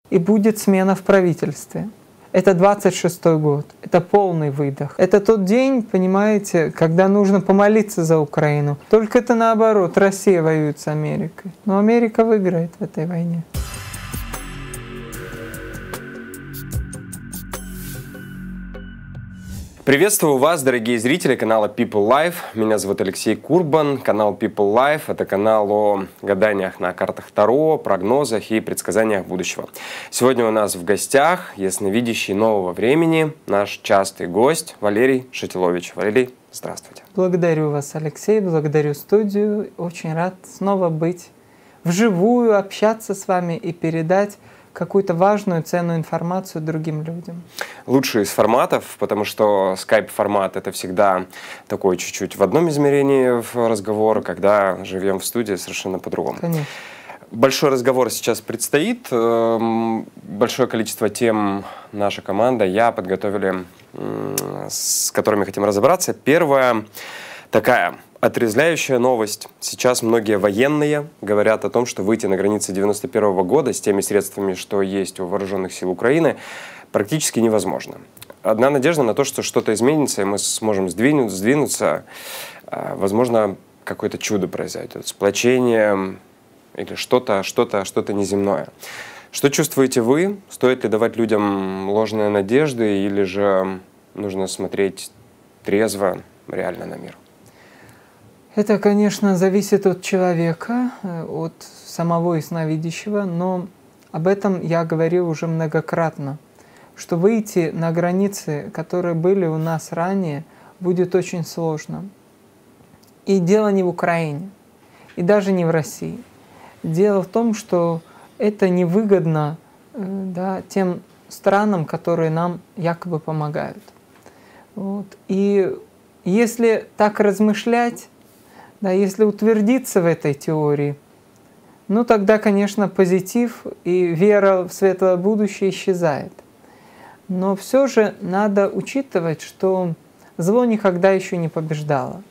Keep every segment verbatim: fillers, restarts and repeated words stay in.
и будет смена в правительстве. Это двадцать шестой год, это полный выдох. Это тот день, понимаете, когда нужно помолиться за Украину. Только это наоборот, Россия воюет с Америкой. Но Америка выиграет в этой войне. Приветствую вас, дорогие зрители канала People Life. Меня зовут Алексей Курбан. Канал People Life – это канал о гаданиях на картах Таро, прогнозах и предсказаниях будущего. Сегодня у нас в гостях ясновидящий нового времени, наш частый гость Валерий Шатилович. Валерий, здравствуйте. Благодарю вас, Алексей, благодарю студию. Очень рад снова быть вживую, общаться с вами и передать какую-то важную, ценную информацию другим людям. Лучший из форматов, потому что скайп-формат — это всегда такой чуть-чуть в одном измерении в разговор, когда живем в студии совершенно по-другому. Конечно. Большой разговор сейчас предстоит. Большое количество тем наша команда, я подготовили, с которыми хотим разобраться. Первая такая отрезвляющая новость. Сейчас многие военные говорят о том, что выйти на границы девяносто первого года с теми средствами, что есть у вооруженных сил Украины, практически невозможно. Одна надежда на то, что что-то изменится, и мы сможем сдвинуться, сдвинуться. Возможно, какое-то чудо произойдет, сплочение или что-то, что-то, что-то неземное. Что чувствуете вы? Стоит ли давать людям ложные надежды, или же нужно смотреть трезво, реально на мир? Это, конечно, зависит от человека, от самого ясновидящего, но об этом я говорил уже многократно, что выйти на границы, которые были у нас ранее, будет очень сложно. И дело не в Украине, и даже не в России. Дело в том, что это невыгодно, да, тем странам, которые нам якобы помогают. Вот. И если так размышлять, да, если утвердиться в этой теории, ну тогда, конечно, позитив и вера в светлое будущее исчезает. Но все же надо учитывать, что зло никогда еще не побеждало.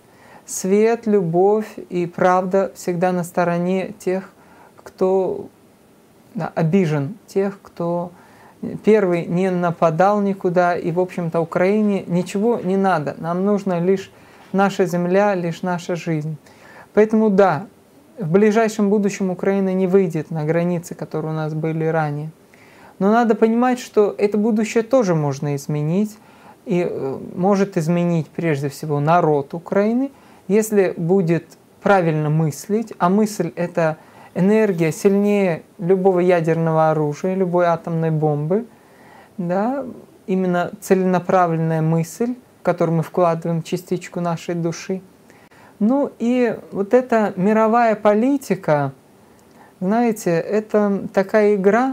Свет, любовь и правда всегда на стороне тех, кто, да, обижен, тех, кто первый не нападал никуда, и, в общем-то, Украине ничего не надо. Нам нужно лишь наша земля, лишь наша жизнь. Поэтому да, в ближайшем будущем Украина не выйдет на границы, которые у нас были ранее. Но надо понимать, что это будущее тоже можно изменить. И может изменить прежде всего народ Украины, если будет правильно мыслить. А мысль — это энергия сильнее любого ядерного оружия, любой атомной бомбы. Да? Именно целенаправленная мысль, в которую мы вкладываем частичку нашей души. Ну и вот эта мировая политика, знаете, это такая игра,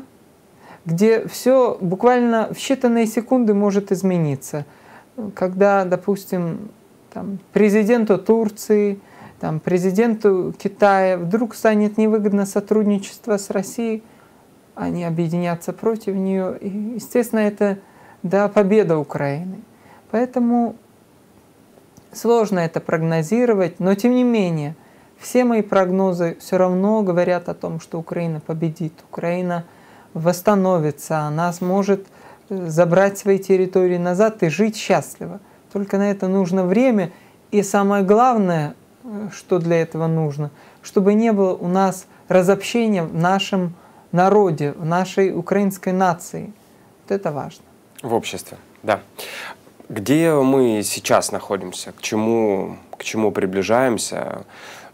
где все буквально в считанные секунды может измениться. Когда, допустим, там, президенту Турции, там, президенту Китая вдруг станет невыгодно сотрудничество с Россией, они объединятся против нее. И, естественно, это, да, победа Украины. Поэтому сложно это прогнозировать, но тем не менее, все мои прогнозы все равно говорят о том, что Украина победит, Украина восстановится, она сможет забрать свои территории назад и жить счастливо. Только на это нужно время, и самое главное, что для этого нужно, чтобы не было у нас разобщения в нашем народе, в нашей украинской нации. Вот это важно. В обществе, да. Где мы сейчас находимся? К чему, к чему приближаемся,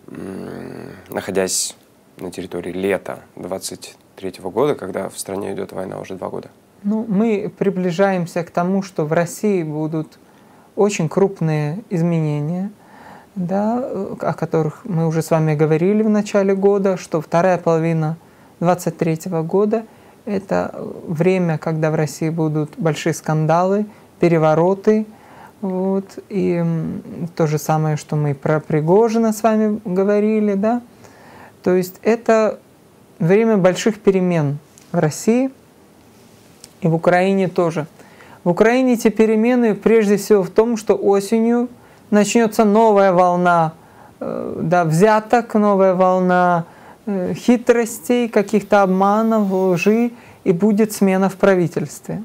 находясь на территории лета двадцать третьего года, когда в стране идет война уже два года? Ну, мы приближаемся к тому, что в России будут очень крупные изменения, да, о которых мы уже с вами говорили в начале года, что вторая половина двадцать третьего года — это время, когда в России будут большие скандалы, перевороты, вот, и то же самое, что мы про Пригожина с вами говорили, да, то есть это время больших перемен в России и в Украине тоже. В Украине эти перемены прежде всего в том, что осенью начнется новая волна, да, взяток, новая волна хитростей, каких-то обманов, лжи, и будет смена в правительстве.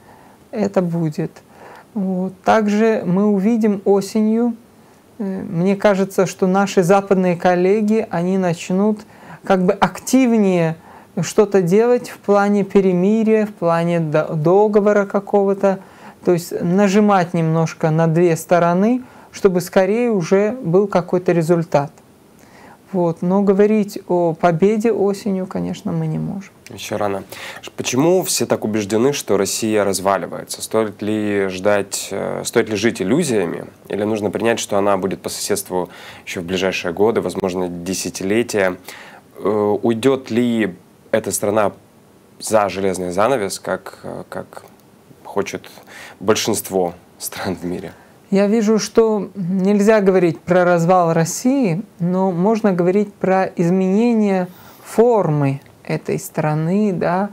Это будет. Вот. Также мы увидим осенью, мне кажется, что наши западные коллеги, они начнут как бы активнее что-то делать в плане перемирия, в плане договора какого-то, то есть нажимать немножко на две стороны, чтобы скорее уже был какой-то результат. Вот. Но говорить о победе осенью, конечно, мы не можем. Еще рано. Почему все так убеждены, что Россия разваливается? Стоит ли ждать, стоит ли жить иллюзиями? Или нужно принять, что она будет по соседству еще в ближайшие годы, возможно, десятилетия? Уйдет ли эта страна за железный занавес, как, как хочет большинство стран в мире? Я вижу, что нельзя говорить про развал России, но можно говорить про изменение формы этой страны, да,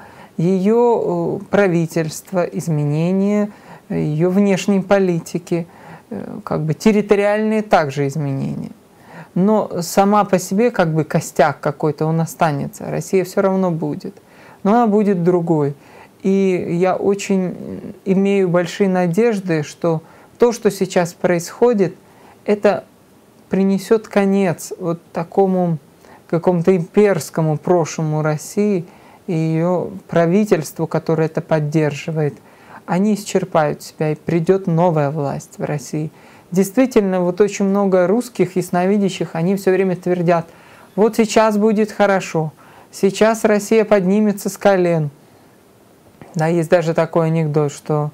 ее правительства, изменение ее внешней политики, как бы территориальные также изменения. Но сама по себе как бы костяк какой-то, он останется. Россия все равно будет, но она будет другой. И я очень имею большие надежды, что то, что сейчас происходит, это принесет конец вот такому какому-то имперскому прошлому России и ее правительству, которое это поддерживает. Они исчерпают себя, и придет новая власть в России. Действительно, вот очень много русских ясновидящих, они все время твердят, вот сейчас будет хорошо, сейчас Россия поднимется с колен. Да, есть даже такой анекдот, что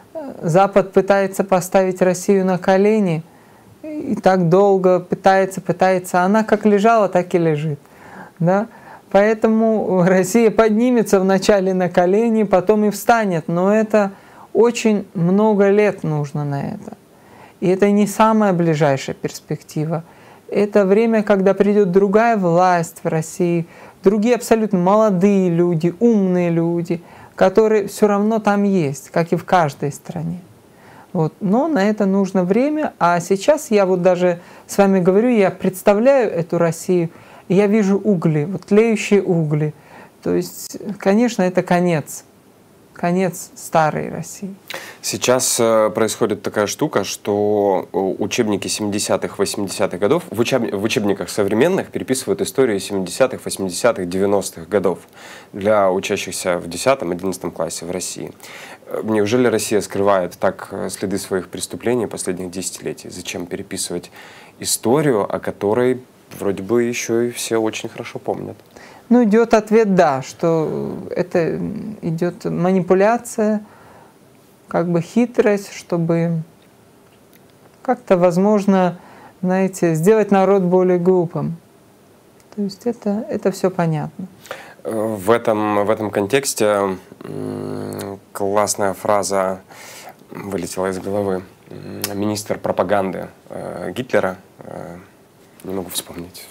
Запад пытается поставить Россию на колени, и так долго пытается, пытается, она как лежала, так и лежит. Да? Поэтому Россия поднимется вначале на колени, потом и встанет, но это очень много лет нужно на это. И это не самая ближайшая перспектива. Это время, когда придет другая власть в России, другие абсолютно молодые люди, умные люди, которые все равно там есть, как и в каждой стране. Вот. Но на это нужно время, а сейчас я вот даже с вами говорю, я представляю эту Россию, и я вижу угли, вот тлеющие угли. То есть, конечно, это конец, конец старой России. Сейчас происходит такая штука, что учебники семидесятых, восьмидесятых годов, в, учеб... в учебниках современных переписывают историю семидесятых, восьмидесятых, девяностых годов для учащихся в десятом-одиннадцатом классе в России. Неужели Россия скрывает так следы своих преступлений последних десятилетий? Зачем переписывать историю, о которой вроде бы еще и все очень хорошо помнят? Ну, идет ответ «да», что это идет манипуляция, как бы хитрость, чтобы как-то, возможно, знаете, сделать народ более глупым. То есть это, это все понятно. В этом, в этом контексте классная фраза вылетела из головы. Министр пропаганды Гитлера, не могу вспомнить,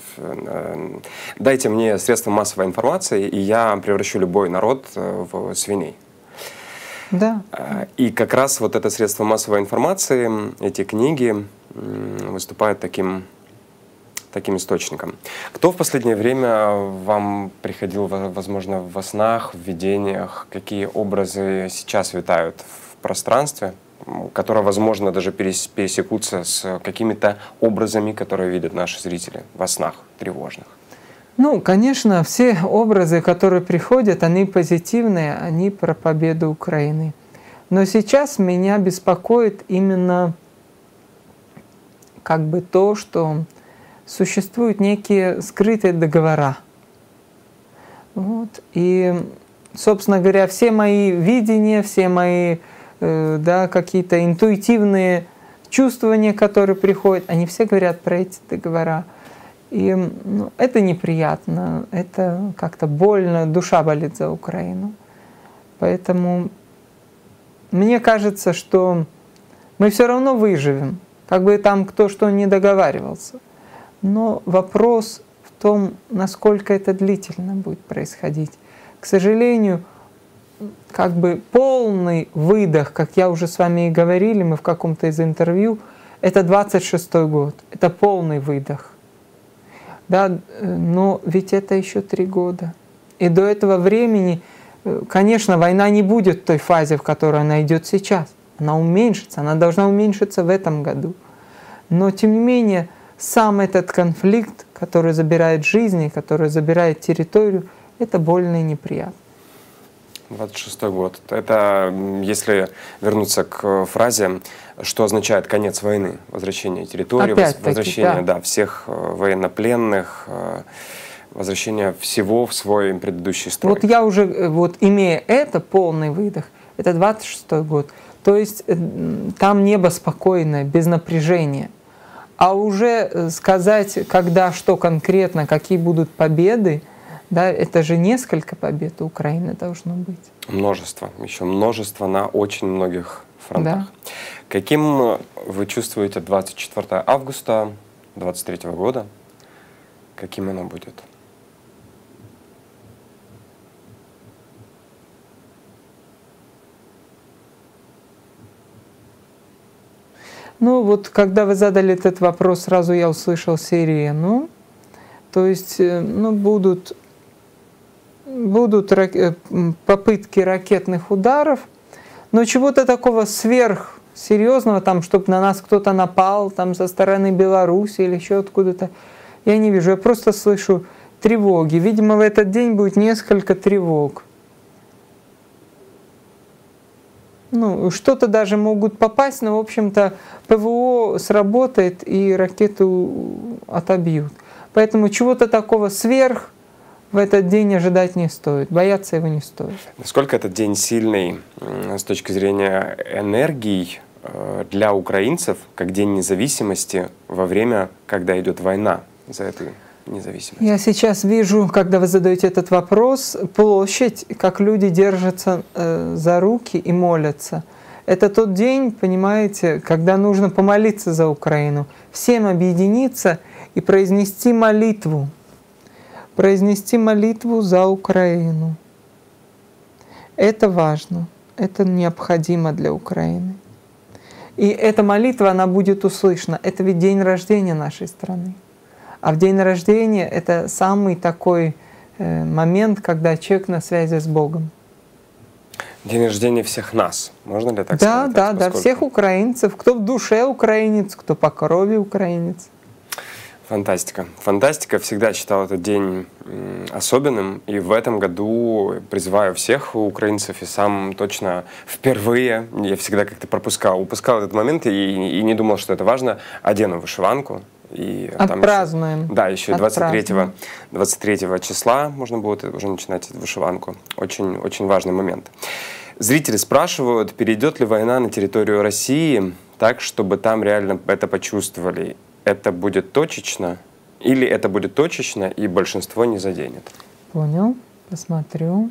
дайте мне средства массовой информации, и я превращу любой народ в свиней. Да. И как раз вот это средство массовой информации, эти книги выступают таким, таким источником. Кто в последнее время вам приходил, возможно, во снах, в видениях, какие образы сейчас витают в пространстве, которые, возможно, даже пересекутся с какими-то образами, которые видят наши зрители во снах тревожных? Ну, конечно, все образы, которые приходят, они позитивные, они про победу Украины. Но сейчас меня беспокоит именно как бы то, что существуют некие скрытые договора. Вот. И, собственно говоря, все мои видения, все мои э, да, какие-то интуитивные чувствования, которые приходят, они все говорят про эти договора. И ну, это неприятно, это как-то больно, душа болит за Украину. Поэтому мне кажется, что мы все равно выживем, как бы там кто что не договаривался. Но вопрос в том, насколько это длительно будет происходить. К сожалению, как бы полный выдох, как я уже с вами и говорили, мы в каком-то из интервью, это двадцать шестой год, это полный выдох. Да, но ведь это еще три года. И до этого времени Конечно, война не будет в той фазе, в которой она идет сейчас. Она уменьшится, она должна уменьшиться в этом году. Но, тем не менее, сам этот конфликт, который забирает жизни, который забирает территорию, это больно и неприятно. двадцать шестой год. Это, если вернуться к фразе, что означает конец войны, возвращение территории, Опять-таки, возвращение да. Да, всех военнопленных, возвращение всего в свой предыдущий строй. Вот я уже, вот имея это, полный выдох, это двадцать шестой год. То есть там небо спокойное, без напряжения. А уже сказать, когда, что конкретно, какие будут победы, да, это же несколько побед у Украины должно быть. Множество, еще множество на очень многих фронтах. Да. Каким вы чувствуете двадцать четвёртое августа двадцать третьего года? Каким оно будет? Ну вот, когда вы задали этот вопрос, сразу я услышал сирену. То есть, ну, будут, будут рак- попытки ракетных ударов, но чего-то такого сверхсерьезного, там, чтобы на нас кто-то напал, там, со стороны Беларуси или еще откуда-то, я не вижу. Я просто слышу тревоги. Видимо, в этот день будет несколько тревог. Ну, что-то даже могут попасть, но, в общем-то, ПВО сработает и ракету отобьют. Поэтому чего-то такого сверх в этот день ожидать не стоит, бояться его не стоит. Насколько этот день сильный с точки зрения энергии для украинцев, как День независимости во время, когда идет война за эту независимость? Я сейчас вижу, когда вы задаете этот вопрос, площадь, как люди держатся э, за руки и молятся. Это тот день, понимаете, когда нужно помолиться за Украину, всем объединиться и произнести молитву. Произнести молитву за Украину. Это важно, это необходимо для Украины. И эта молитва, она будет услышана. Это ведь день рождения нашей страны. А в день рождения это самый такой э, момент, когда человек на связи с Богом. День рождения всех нас, можно ли так да, сказать? Да, да, поскольку... да, всех украинцев, кто в душе украинец, кто по крови украинец. Фантастика. Фантастика. Всегда считал этот день особенным. И в этом году призываю всех украинцев, и сам точно впервые, я всегда как-то пропускал, упускал этот момент и, и не думал, что это важно, одену вышиванку. И Отпразднуем. Еще, да, еще двадцать третьего числа можно будет уже начинать эту вышиванку. Очень, очень важный момент. Зрители спрашивают, перейдет ли война на территорию России так, чтобы там реально это почувствовали. Это будет точечно или это будет точечно и большинство не заденет? Понял, посмотрю.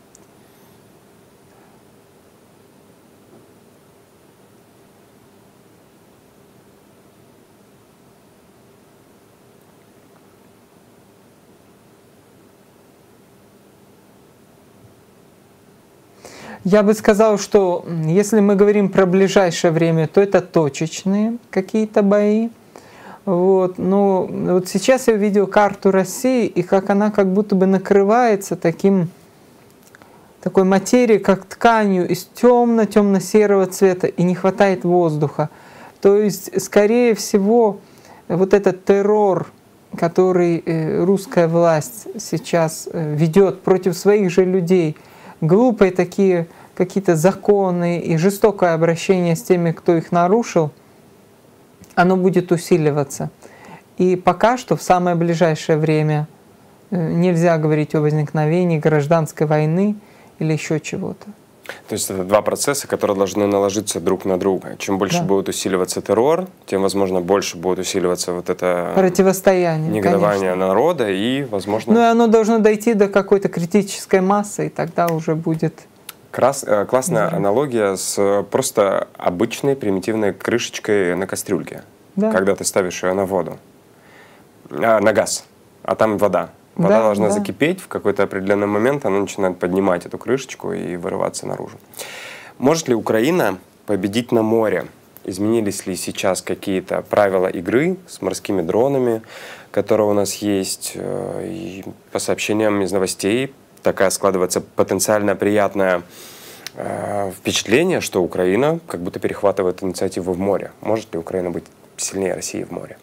Я бы сказал, что если мы говорим про ближайшее время, то это точечные какие-то бои. Вот. Но вот сейчас я увидел карту России, и как она как будто бы накрывается таким, такой материей, как тканью из темно-темно-серого цвета, и не хватает воздуха. То есть, скорее всего, вот этот террор, который русская власть сейчас ведет против своих же людей, глупые такие какие-то законы и жестокое обращение с теми, кто их нарушил, оно будет усиливаться. И пока что в самое ближайшее время нельзя говорить о возникновении гражданской войны или еще чего-то. То есть это два процесса, которые должны наложиться друг на друга. Чем больше да. будет усиливаться террор, тем, возможно, больше будет усиливаться вот это противостояние, негодование конечно. народа и, возможно... Ну и оно должно дойти до какой-то критической массы, и тогда уже будет... Крас... Классная да. аналогия с просто обычной примитивной крышечкой на кастрюльке. Да. Когда ты ставишь ее на воду, а, на газ, а там вода. Вода да, должна да. закипеть, в какой-то определенный момент она начинает поднимать эту крышечку и вырываться наружу. Может ли Украина победить на море? Изменились ли сейчас какие-то правила игры с морскими дронами, которые у нас есть? И по сообщениям из новостей, такая складывается потенциально приятная э, впечатление, что Украина как будто перехватывает инициативу в море. Может ли Украина быть сильнее России в море?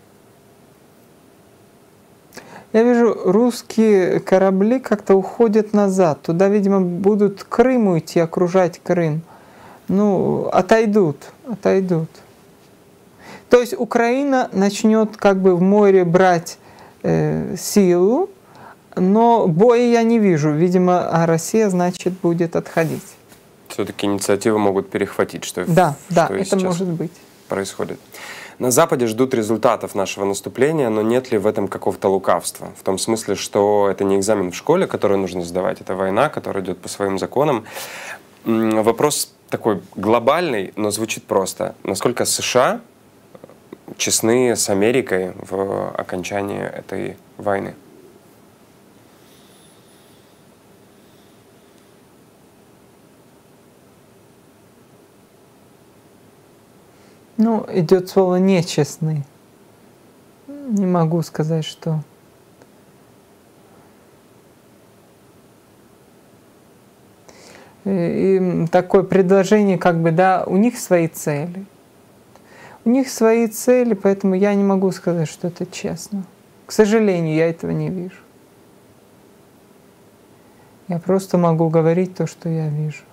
Я вижу, русские корабли как-то уходят назад. Туда, видимо, будут к Крыму идти, окружать Крым. Ну, отойдут, отойдут. То есть Украина начнет как бы в море брать э, силу, но боя я не вижу. Видимо, а Россия, значит, будет отходить. Все-таки инициативы могут перехватить, что, да, что да, и это сейчас может быть. происходит. На Западе ждут результатов нашего наступления, но нет ли в этом какого-то лукавства? В том смысле, что это не экзамен в школе, который нужно сдавать, это война, которая идет по своим законам. Вопрос такой глобальный, но звучит просто. Насколько США честны с Америкой в окончании этой войны? Ну, идет слово «нечестный». Не могу сказать, что... И такое предложение, как бы, да, у них свои цели. У них свои цели, поэтому я не могу сказать, что это честно. К сожалению, я этого не вижу. Я просто могу говорить то, что я вижу.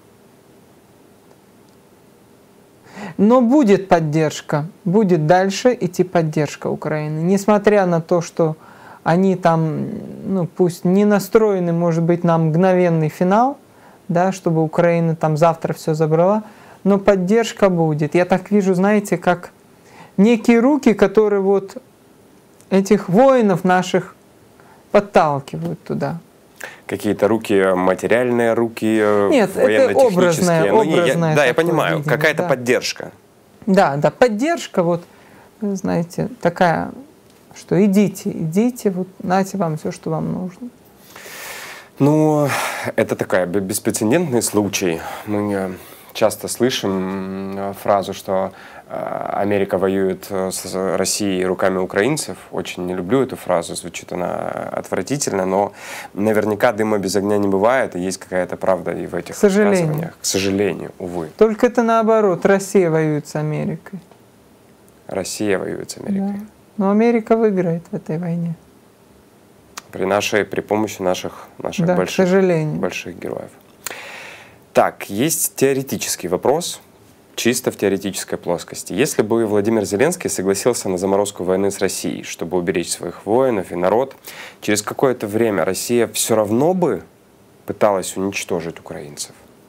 Но будет поддержка, будет дальше идти поддержка Украины. Несмотря на то, что они там, ну пусть не настроены, может быть, на мгновенный финал, да, чтобы Украина там завтра все забрала, но поддержка будет. Я так вижу, знаете, как некие руки, которые вот этих воинов наших подталкивают туда. Какие-то руки, материальные руки, нет, это образная, ну, образная я, да, я понимаю, какая-то да. поддержка. Да, да, поддержка, вот, знаете, такая, что идите, идите, вот, нате вам все, что вам нужно. Ну, это такая беспрецедентный случай. Мы часто слышим фразу, что Америка воюет с Россией руками украинцев. Очень не люблю эту фразу, звучит она отвратительно, но наверняка дыма без огня не бывает, и есть какая-то правда и в этих высказываниях. К сожалению, увы. Только это наоборот, Россия воюет с Америкой. Россия воюет с Америкой. Да. Но Америка выиграет в этой войне. При нашей, при помощи наших, наших да, больших, к сожалению. больших героев. Так, есть теоретический вопрос. Чисто в теоретической плоскости. Если бы Владимир Зеленский согласился на заморозку войны с Россией, чтобы уберечь своих воинов и народ, через какое-то время Россия все равно бы пыталась уничтожить украинцев?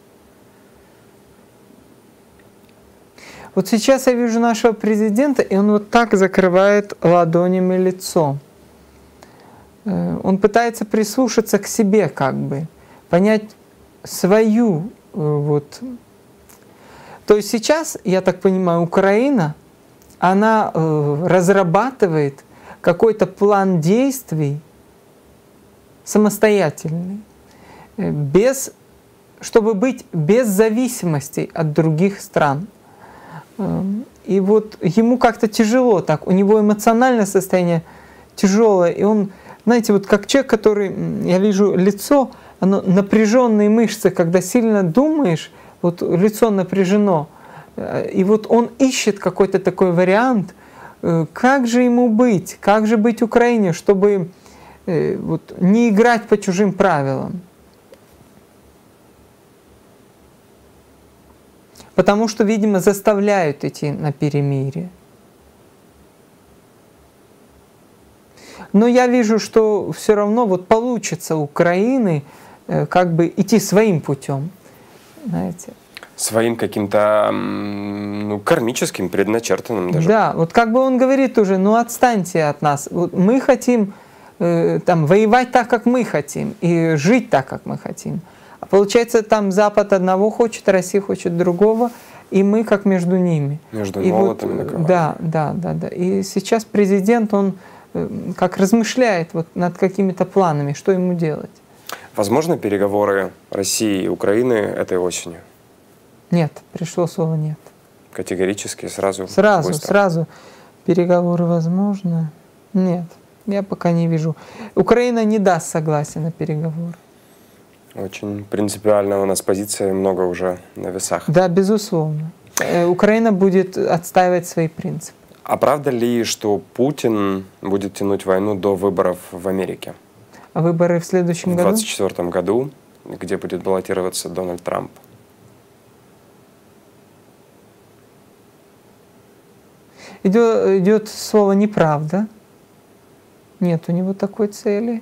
Вот сейчас я вижу нашего президента, и он вот так закрывает ладонями лицо. Он пытается прислушаться к себе, как бы, понять свою вот... То есть сейчас, я так понимаю, Украина, она э, разрабатывает какой-то план действий самостоятельный, без, чтобы быть без зависимости от других стран. И вот ему как-то тяжело так, у него эмоциональное состояние тяжелое, и он, знаете, вот как человек, который, я вижу лицо, оно напряженные мышцы, когда сильно думаешь, вот лицо напряжено, и вот он ищет какой-то такой вариант, как же ему быть, как же быть Украине, чтобы вот, не играть по чужим правилам. Потому что, видимо, заставляют идти на перемирие. Но я вижу, что все равно вот получится у Украины как бы идти своим путем. Знаете. Своим каким-то, ну, кармическим, предначертанным даже. Да, вот как бы он говорит уже, ну отстаньте от нас. Вот мы хотим э, там, воевать так, как мы хотим, и жить так, как мы хотим. А получается, там Запад одного хочет, Россия хочет другого, и мы как между ними. Между и молотом вот, и наковальней. Да, да, да, да. И сейчас президент, он э, как размышляет вот над какими-то планами, что ему делать. Возможно, переговоры России и Украины этой осенью? Нет, пришло слово «нет». Категорически, сразу? Сразу, быстро. сразу. Переговоры возможны? Нет, я пока не вижу. Украина не даст согласия на переговоры. Очень принципиальная у нас позиция, много уже на весах. Да, безусловно. Украина будет отстаивать свои принципы. А правда ли, что Путин будет тянуть войну до выборов в Америке? А выборы в следующем В году? двадцать четвёртом году, где будет баллотироваться Дональд Трамп. Идет, идет слово «неправда». Нет у него такой цели.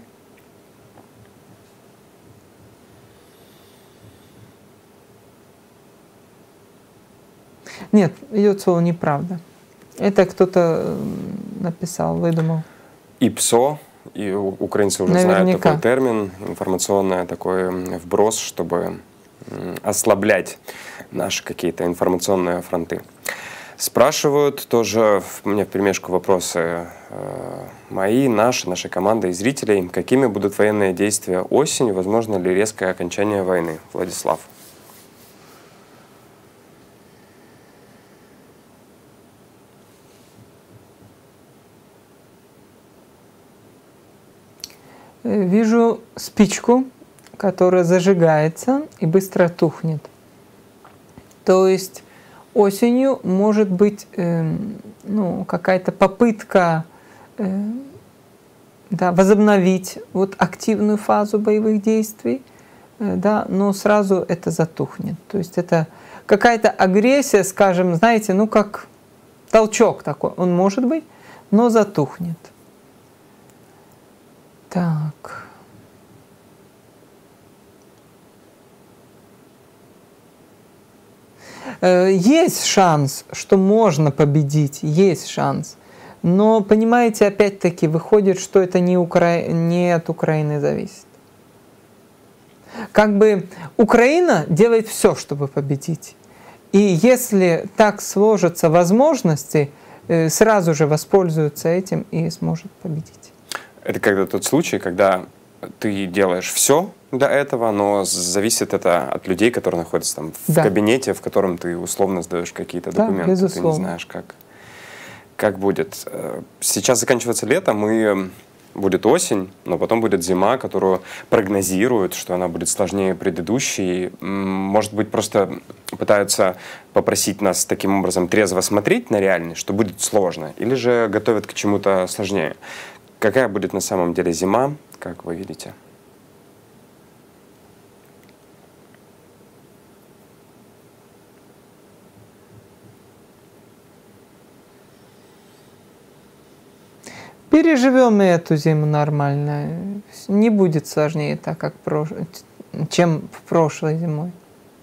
Нет, идет слово «неправда». Это кто-то написал, выдумал. ИПСО, и украинцы уже Наверняка. знают такой термин, информационный такой вброс, чтобы ослаблять наши какие-то информационные фронты. Спрашивают тоже, мне вперемешку вопросы э, мои, наши, нашей команды и зрителей, какими будут военные действия осенью, возможно ли резкое окончание войны? Владислав. Вижу спичку, которая зажигается и быстро тухнет. То есть осенью может быть э, ну, какая-то попытка э, да, возобновить вот активную фазу боевых действий, э, да, но сразу это затухнет. То есть это какая-то агрессия, скажем, знаете, ну как толчок такой, он может быть, но затухнет. Так. Есть шанс, что можно победить, есть шанс. Но, понимаете, опять-таки выходит, что это не, Укра... не от Украины зависит. Как бы Украина делает все, чтобы победить. И если так сложатся возможности, сразу же воспользуется этим и сможет победить. Это когда тот случай, когда ты делаешь все для этого, но зависит это от людей, которые находятся там в да. кабинете, в котором ты условно сдаешь какие-то да, документы. Безусловно. Ты не знаешь, как, как будет. Сейчас заканчивается лето, мы, будет осень, но потом будет зима, которую прогнозируют, что она будет сложнее предыдущей. Может быть, просто пытаются попросить нас таким образом трезво смотреть на реальность, что будет сложно, или же готовят к чему-то сложнее. Какая будет на самом деле зима, как вы видите? Переживем и эту зиму нормально. Не будет сложнее так, как прош... чем в прошлой зимой.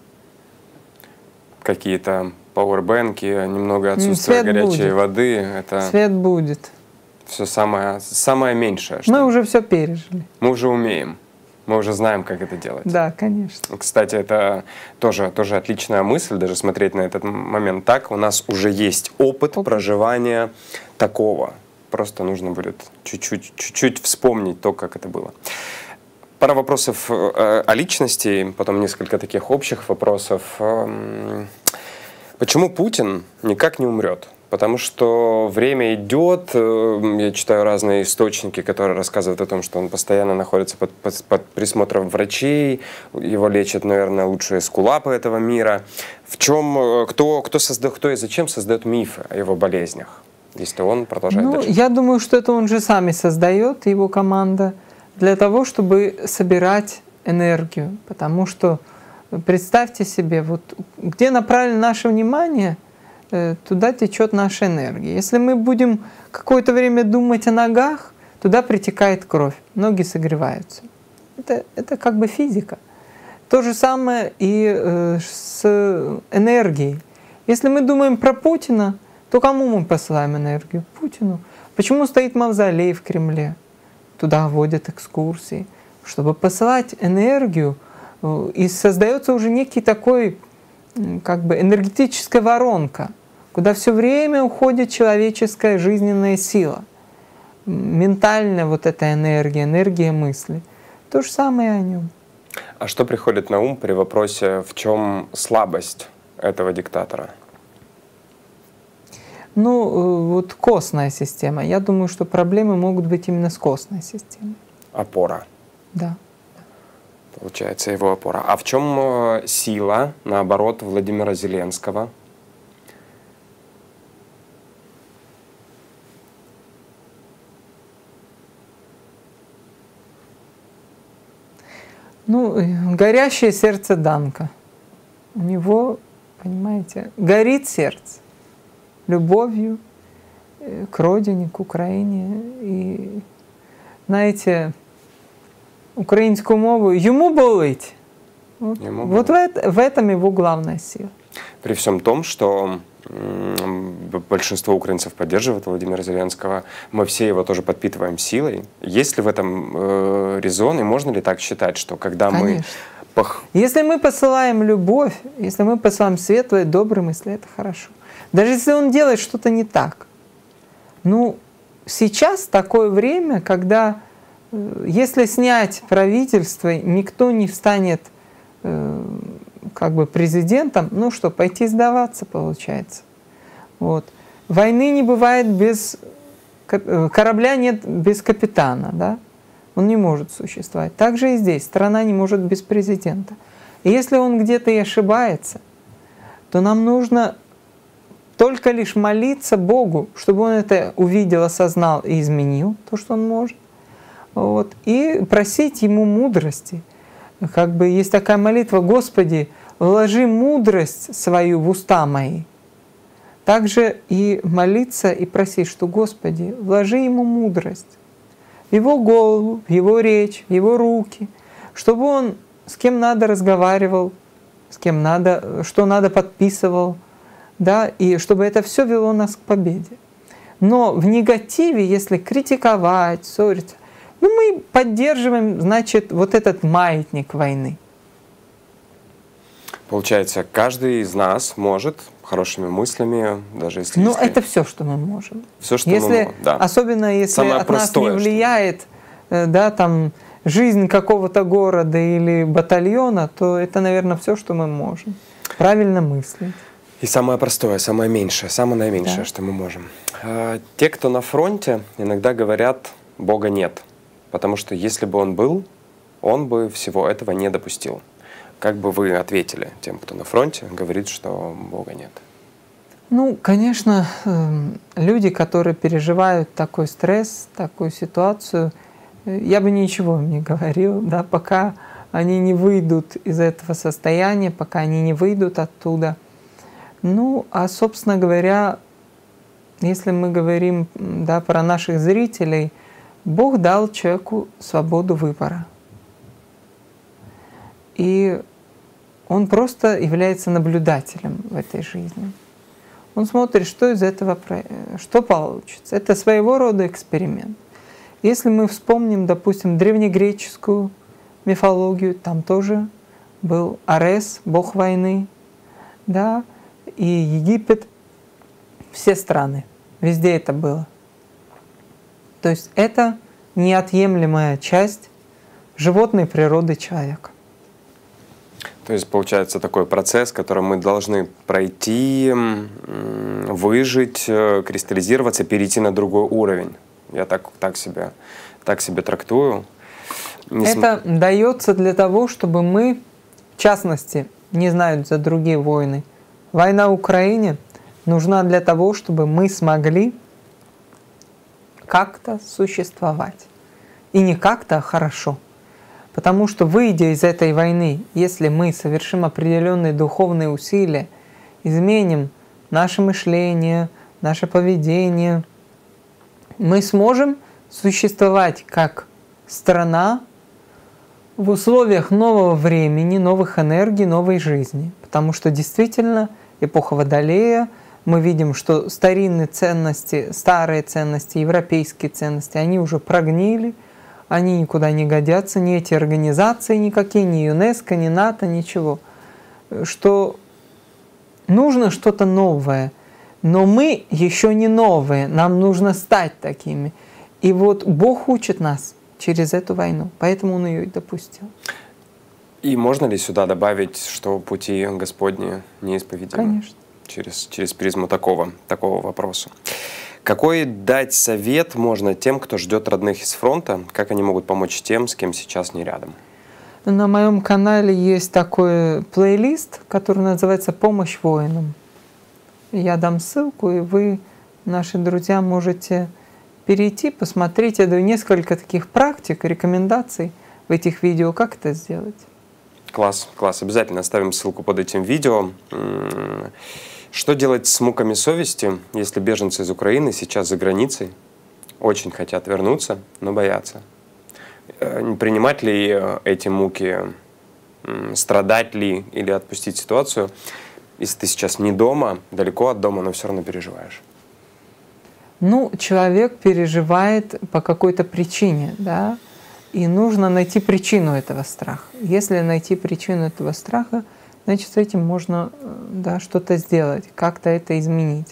Какие-то пауэрбэнки, немного отсутствие Свет горячей будет. воды. Это Свет будет. все самое, самое меньшее. Что Мы уже все пережили. Мы уже умеем. Мы уже знаем, как это делать. Да, конечно. Кстати, это тоже, тоже отличная мысль, даже смотреть на этот момент так. У нас уже есть опыт, опыт. проживания такого. Просто нужно будет чуть-чуть, чуть-чуть вспомнить то, как это было. Пара вопросов э, о личности, потом несколько таких общих вопросов. Э, почему Путин никак не умрет? Потому что время идет, э, я читаю разные источники, которые рассказывают о том, что он постоянно находится под, под, под присмотром врачей, его лечат, наверное, лучшие эскулапы этого мира. В чем, кто, кто, созда, кто и зачем создает мифы о его болезнях? Если он продолжает ну, дальше. Я думаю, что это он же сами создает, его команда, для того, чтобы собирать энергию. Потому что, представьте себе, вот где направлено наше внимание, туда течет наша энергия. Если мы будем какое-то время думать о ногах, туда притекает кровь, ноги согреваются. Это, это как бы физика. То же самое и э, с энергией. Если мы думаем про Путина, то кому мы посылаем энергию? Путину. Почему стоит мавзолей в Кремле? Туда водят экскурсии, чтобы посылать энергию, и создается уже некий такой, как бы, энергетическая воронка, куда все время уходит человеческая жизненная сила, ментальная вот эта энергия, энергия мысли. То же самое о нем. А что приходит на ум при вопросе, в чем слабость этого диктатора? Ну, вот костная система. Я думаю, что проблемы могут быть именно с костной системой. Опора. Да. получается, его опора. А в чем сила, наоборот, Владимира Зеленского? Ну, горящее сердце Данка. У него, понимаете, горит сердце любовью к родине, к Украине. И, знаете, украинскую мову «ему болить». Вот, Ему вот в, это, в этом его главная сила. При всем том, что большинство украинцев поддерживает Владимира Зеленского, мы все его тоже подпитываем силой. Есть ли в этом э, резон, и можно ли так считать, что когда Конечно. мы... Пох... Если мы посылаем любовь, если мы посылаем светлые, добрые мысли, это хорошо. Даже если он делает что-то не так. Ну, сейчас такое время, когда э, если снять правительство, никто не станет э, как бы президентом, ну что, пойти сдаваться получается. Вот. Войны не бывает без... Корабля нет без капитана, да? Он не может существовать. Так же и здесь. Страна не может без президента. И если он где-то и ошибается, то нам нужно только лишь молиться Богу, чтобы он это увидел, осознал и изменил, то, что он может. Вот. И просить ему мудрости. Как бы есть такая молитва: «Господи, вложи мудрость свою в уста мои». Также и молиться и просить, что «Господи, вложи ему мудрость в его голову, в его речь, в его руки, чтобы он с кем надо разговаривал, с кем надо, что надо подписывал, да, и чтобы это все вело нас к победе». Но в негативе, если критиковать, ссориться, ну, мы поддерживаем, значит, вот этот маятник войны. Получается, каждый из нас может хорошими мыслями, даже если... Ну, если... это все, что мы можем. Все, что если, мы можем, да. Особенно если Самое от простое, нас не влияет, что... да, там, жизнь какого-то города или батальона, то это, наверное, все, что мы можем. Правильно мыслить. И самое простое, самое меньшее, самое наименьшее, да. что мы можем. А, те, кто на фронте, иногда говорят: Бога нет. Потому что если бы он был, он бы всего этого не допустил. Как бы вы ответили тем, кто на фронте говорит, что Бога нет? Ну, конечно, люди, которые переживают такой стресс, такую ситуацию, я бы ничего им не говорил, да, пока они не выйдут из этого состояния, пока они не выйдут оттуда. Ну, а, собственно говоря, если мы говорим, да, про наших зрителей, Бог дал человеку свободу выбора. И он просто является наблюдателем в этой жизни. Он смотрит, что из этого, что получится. Это своего рода эксперимент. Если мы вспомним, допустим, древнегреческую мифологию, там тоже был Арес, бог войны, да, и Египет, все страны, везде это было. То есть это неотъемлемая часть животной природы человека. То есть получается такой процесс, который мы должны пройти, выжить, кристаллизироваться, перейти на другой уровень. Я так, так, себе, так себе трактую. Не это см... дается для того, чтобы мы, в частности, не знаю за другие войны, война в Украине нужна для того, чтобы мы смогли как-то существовать. И не как-то, а хорошо. Потому что, выйдя из этой войны, если мы совершим определенные духовные усилия, изменим наше мышление, наше поведение, мы сможем существовать как страна в условиях нового времени, новых энергий, новой жизни. Потому что действительно эпоха Водолея, мы видим, что старинные ценности, старые ценности, европейские ценности, они уже прогнили, они никуда не годятся, ни эти организации никакие, ни ЮНЕСКО, ни НАТО, ничего. Что нужно что-то новое, но мы еще не новые, нам нужно стать такими. И вот Бог учит нас через эту войну, поэтому Он ее и допустил. И можно ли сюда добавить, что пути Господни неисповедимы? Конечно. Через, через призму такого, такого вопроса. Какой дать совет можно тем, кто ждет родных из фронта? Как они могут помочь тем, с кем сейчас не рядом? На моем канале есть такой плейлист, который называется «Помощь воинам». Я дам ссылку, и вы, наши друзья, можете перейти, посмотреть. Я даю несколько таких практик, рекомендаций в этих видео, как это сделать. Класс, класс. Обязательно оставим ссылку под этим видео. Что делать с муками совести, если беженцы из Украины сейчас за границей, очень хотят вернуться, но боятся? Принимать ли эти муки, страдать ли или отпустить ситуацию, если ты сейчас не дома, далеко от дома, но все равно переживаешь? Ну, человек переживает по какой-то причине, да, и нужно найти причину этого страха. Если найти причину этого страха, значит, с этим можно, да, что-то сделать, как-то это изменить.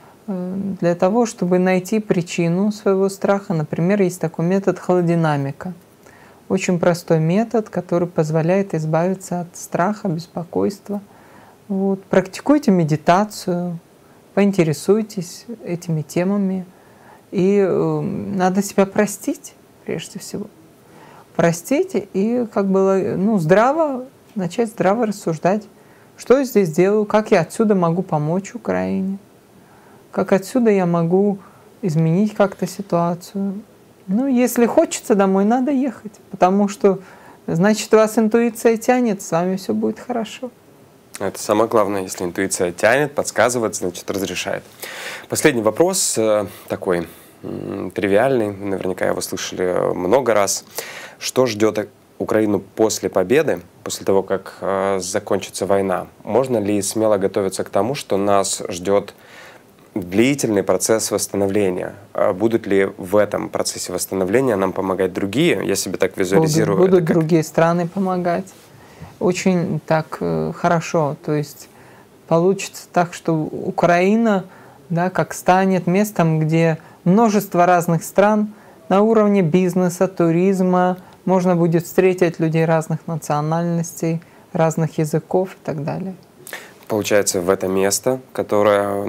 Для того, чтобы найти причину своего страха, например, есть такой метод холодинамика. Очень простой метод, который позволяет избавиться от страха, беспокойства. Вот. Практикуйте медитацию, поинтересуйтесь этими темами. И э, надо себя простить, прежде всего. Простить и как бы, ну, здраво, начать здраво рассуждать, что я здесь делаю, как я отсюда могу помочь Украине, как отсюда я могу изменить как-то ситуацию. Ну, если хочется домой, надо ехать, потому что, значит, вас интуиция тянет, с вами все будет хорошо. Это самое главное, если интуиция тянет, подсказывает, значит, разрешает. Последний вопрос, такой тривиальный, наверняка его слышали много раз. Что ждет Украину после победы, после того, как э, закончится война? Можно ли смело готовиться к тому, что нас ждет длительный процесс восстановления? Будут ли в этом процессе восстановления нам помогать другие? Я себе так визуализирую. Будут, будут как... другие страны помогать. Очень так э, хорошо. То есть получится так, что Украина, да, как станет местом, где множество разных стран на уровне бизнеса, туризма, можно будет встретить людей разных национальностей, разных языков и так далее. Получается, в это место, которое,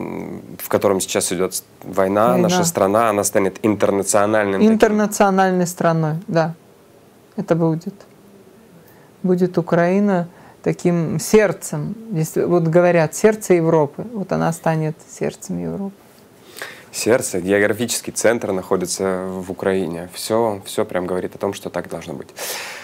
в котором сейчас идет война, война, наша страна, она станет интернациональным. Интернациональной таким. страной, да. Это будет. Будет Украина таким сердцем. Если, вот говорят, сердце Европы. Вот она станет сердцем Европы. Сердце, географический центр находится в Украине. Все, все прям говорит о том, что так должно быть.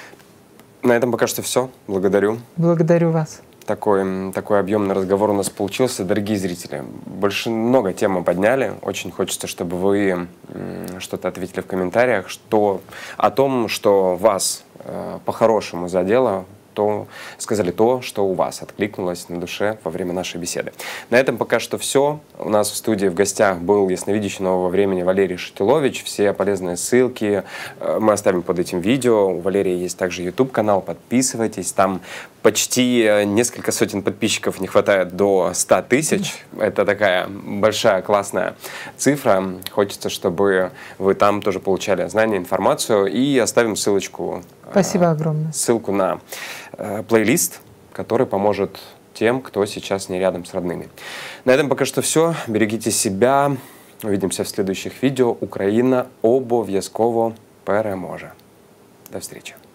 На этом пока что все. Благодарю. Благодарю вас. Такой, такой объемный разговор у нас получился. Дорогие зрители, больше много тем мы подняли. Очень хочется, чтобы вы что-то ответили в комментариях, что, о том, что вас э, по-хорошему задело, то, сказали то, что у вас откликнулось на душе во время нашей беседы. На этом пока что все. У нас в студии в гостях был ясновидящий нового времени Валерий Шатилович. Все полезные ссылки мы оставим под этим видео. У Валерия есть также YouTube-канал. Подписывайтесь. Там почти несколько сотен подписчиков, не хватает до ста тысяч. Это такая большая, классная цифра. Хочется, чтобы вы там тоже получали знания, информацию. И оставим ссылочку. Спасибо огромное. Ссылку на э, плейлист, который поможет тем, кто сейчас не рядом с родными. На этом пока что все. Берегите себя. Увидимся в следующих видео. Украина обов'язково переможе. До встречи.